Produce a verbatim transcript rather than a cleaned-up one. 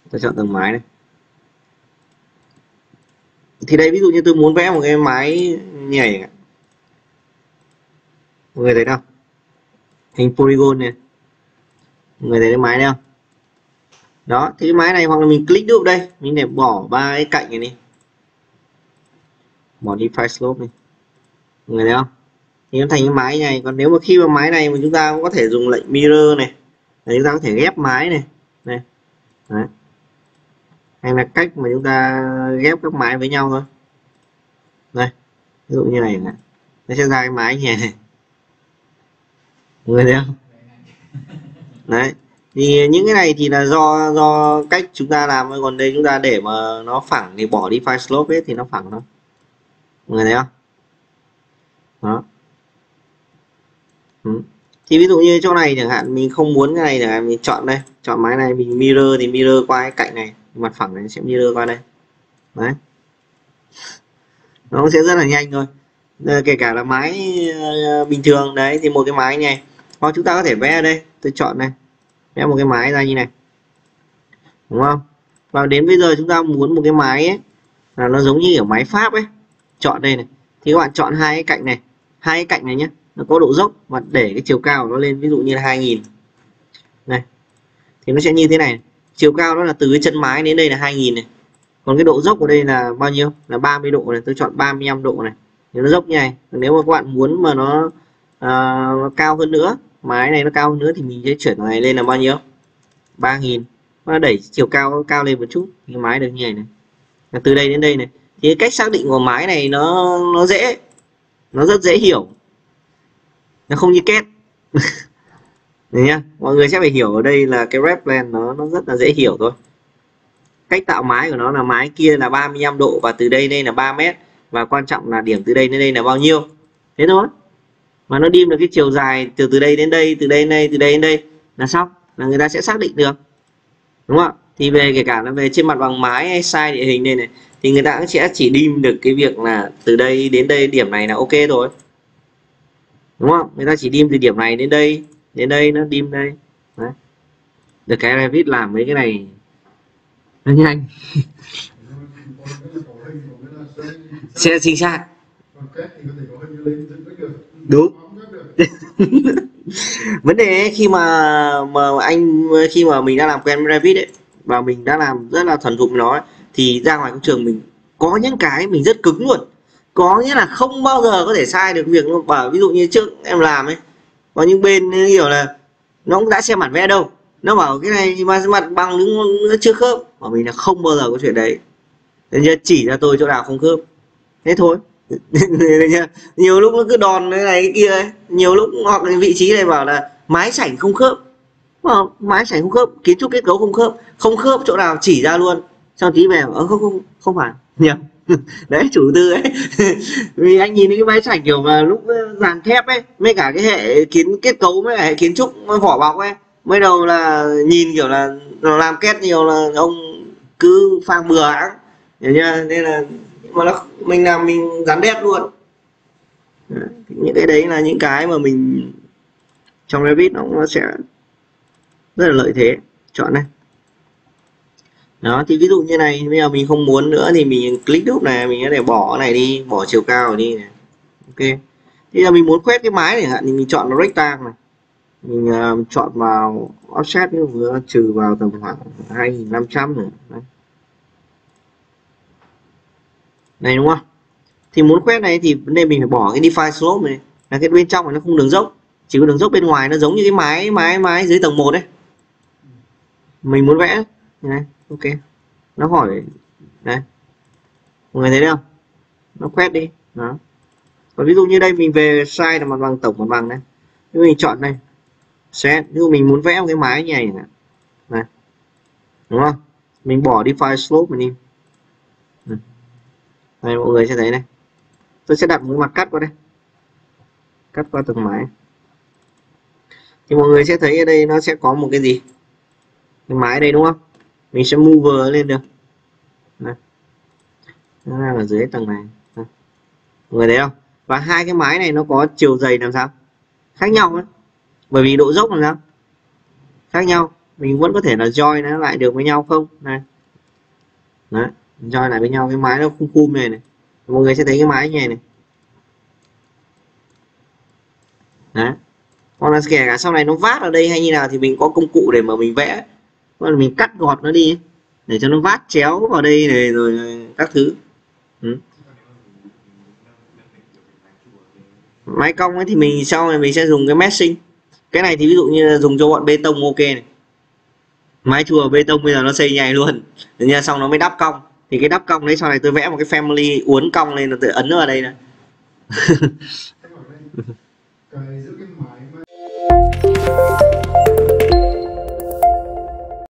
Tôi chọn tầng mái này. Thì đây ví dụ như tôi muốn vẽ một cái mái như này, mọi người thấy không, hình polygon này, mọi người thấy cái mái này không? Đó, thì cái mái này hoặc là mình click đúp đây, mình để bỏ ba cái cạnh này đi, bỏ define slope này, mọi người thấy không? Thì nó thành cái mái này. Còn nếu mà khi mà mái này mà chúng ta cũng có thể dùng lệnh mirror này, để chúng ta có thể ghép mái này, này. Đấy. Hay là cách mà chúng ta ghép các mái với nhau thôi. Đây, ví dụ như này này, nó sẽ ra cái mái như này, mọi người thấy không? Đấy, thì những cái này thì là do do cách chúng ta làm, còn đây chúng ta để mà nó phẳng thì bỏ đi define slope hết thì nó phẳng thôi, mọi người thấy không? Đó. Ừ. Thì ví dụ như chỗ này chẳng hạn mình không muốn cái này chẳng hạn, mình chọn đây, chọn mái này, mình mirror thì mirror qua cái cạnh này, mặt phẳng này sẽ mirror qua đây. Đấy, nó sẽ rất là nhanh thôi. Kể cả là mái uh, bình thường đấy, thì một cái mái này, hoặc chúng ta có thể vẽ ở đây, tôi chọn này, vẽ một cái mái ra như này, đúng không? Và đến bây giờ chúng ta muốn một cái mái ấy là nó giống như ở máy Pháp ấy, chọn đây này, thì các bạn chọn hai cái cạnh này, hai cái cạnh này nhé, nó có độ dốc và để cái chiều cao nó lên, ví dụ như là hai nghìn này, thì nó sẽ như thế này, chiều cao nó là từ cái chân mái đến đây là hai nghìn này, còn cái độ dốc của đây là bao nhiêu, là ba mươi độ này, tôi chọn ba mươi lăm độ này, thì nó dốc như này. Nếu mà các bạn muốn mà nó, à, nó cao hơn nữa, mái này nó cao hơn nữa thì mình sẽ chuyển này lên là bao nhiêu, ba nghìn, nó đẩy chiều cao cao lên một chút, cái mái được như này này, và từ đây đến đây này. Thì cách xác định của mái này nó nó dễ, nó rất dễ hiểu, nó không như két. Đấy nhá, mọi người sẽ phải hiểu ở đây là cái rep plan nó nó rất là dễ hiểu thôi. Cách tạo mái của nó là mái kia là ba mươi lăm độ và từ đây đây là ba mét, và quan trọng là điểm từ đây đến đây là bao nhiêu, thế thôi. Mà nó đi được cái chiều dài từ từ đây đến đây, từ đây đến đây, từ đây đến đây là xong, là người ta sẽ xác định được, đúng không ạ? Thì về kể cả là về trên mặt bằng mái hay sai địa hình đây này, thì người ta cũng sẽ chỉ dim được cái việc là từ đây đến đây điểm này là ok rồi, đúng không? Người ta chỉ dim từ điểm này đến đây, đến đây nó dim đây. Đấy. Được cái Revit làm mấy cái này nó nhanh. Sẽ chính xác. Đúng. Vấn đề ấy, khi mà mà anh khi mà mình đã làm quen với Revit ấy, và mình đã làm rất là thuần thục nó ấy, thì ra ngoài công trường mình có những cái mình rất cứng luôn, có nghĩa là không bao giờ có thể sai được việc luôn. Bảo ví dụ như trước em làm ấy, có những bên kiểu là nó cũng đã xem bản vẽ đâu, nó bảo cái này mà mặt bằng nó chưa khớp, mà mình là không bao giờ có chuyện đấy, nên chỉ ra tôi chỗ nào không khớp, thế thôi. Nhiều lúc nó cứ đòn cái này cái kia ấy, nhiều lúc hoặc cái vị trí này bảo là mái sảnh không khớp, không, mái sảnh không khớp, kiến trúc kết cấu không khớp, không khớp chỗ nào chỉ ra luôn, xong tí về ở không không không phải nhầm. Đấy, chủ tư ấy. Vì anh nhìn cái mái sảnh kiểu mà lúc dàn thép ấy, với cả cái hệ kiến kết cấu với cả hệ kiến trúc vỏ bọc ấy, mới đầu là nhìn kiểu là làm kết nhiều là ông cứ phang bừa áng, hiểu chưa? Nên là mà nó mình làm mình dán đét luôn. Đấy, những cái đấy là những cái mà mình trong Revit nó cũng sẽ rất là lợi thế. Chọn này. Đó, thì ví dụ như này, bây giờ mình không muốn nữa thì mình click đúp này, mình có thể bỏ cái này đi, bỏ chiều cao đi này. Ok. Thì giờ mình muốn quét cái mái này thì mình chọn nó rectangle này. Mình uh, chọn vào offset, như vừa trừ vào tầm khoảng hai nghìn năm trăm nữa. Đấy. Này đúng không? Thì muốn quét này thì vấn đề mình phải bỏ cái define slope này, là cái bên trong này nó không đường dốc, chỉ có đường dốc bên ngoài, nó giống như cái mái mái mái dưới tầng một đấy. Mình muốn vẽ này, ok. Nó hỏi đấy. Mọi người thấy đấy không? Nó quét đi. Đó. Còn ví dụ như đây mình về size là mặt bằng tổng mặt bằng này. Nếu mình chọn này. Set, ví dụ mình muốn vẽ một cái mái như này này. Đúng không? Mình bỏ define slope mình đi. Đây mọi người sẽ thấy này. Tôi sẽ đặt một mặt cắt qua đây, cắt qua tầng mái, thì mọi người sẽ thấy ở đây nó sẽ có một cái gì, cái mái đây đúng không? Mình sẽ move lên được. Đây. Nó đang ở dưới tầng này. Đây. Mọi người thấy không? Và hai cái mái này nó có chiều dày làm sao khác nhau ấy, bởi vì độ dốc làm sao khác nhau. mình vẫn có thể là join nó lại được với nhau không này. Đấy, join lại với nhau cái mái nó khung khum này này, mọi người sẽ thấy cái mái như này này. Đấy, hoặc là kể cả sau này nó vát ở đây hay như nào thì mình có công cụ để mà mình vẽ, hoặc là mình cắt gọt nó đi để cho nó vát chéo vào đây này rồi các thứ. Ừ. Mái cong ấy thì mình sau này mình sẽ dùng cái meshing. Cái này thì ví dụ như là dùng cho bọn bê tông ok này. Mái chùa bê tông bây giờ nó xây nhanh luôn, tự nhiên xong nó mới đắp cong, thì cái đắp cong đấy sau này tôi vẽ một cái family uốn cong lên, nó tự ấn vào đây này. Cái giữ cái mái